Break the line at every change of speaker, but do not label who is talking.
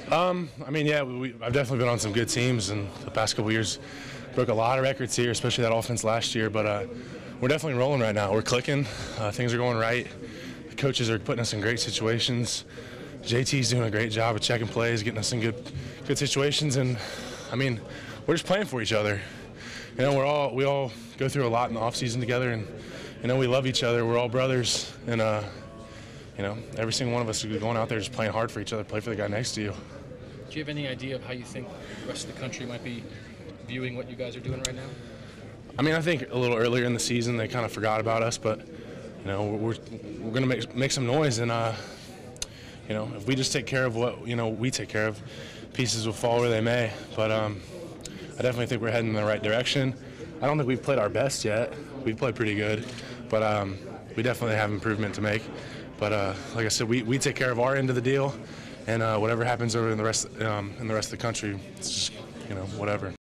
I mean, yeah, I've definitely been on some good teams in the past couple years. Broke a lot of records here, especially that offense last year. But we're definitely rolling right now. We're clicking. Things are going right. The coaches are putting us in great situations. JT's doing a great job of checking plays, getting us in good situations. And I mean, we're just playing for each other. You know, we all go through a lot in the off season together, and you know, we love each other. We're all brothers, and you know, every single one of us is going out there just playing hard for each other, play for the guy next to you.
Do you have any idea of how you think the rest of the country might be viewing what you guys are doing right now?
I mean, I think a little earlier in the season they kind of forgot about us, but you know, we're going to make some noise, and you know, if we just take care of what we take care of, pieces will fall where they may. But I definitely think we're heading in the right direction. I don't think we've played our best yet. We've played pretty good, but we definitely have improvement to make. But like I said, we take care of our end of the deal, and whatever happens over in the rest of the country, it's just, you know, whatever.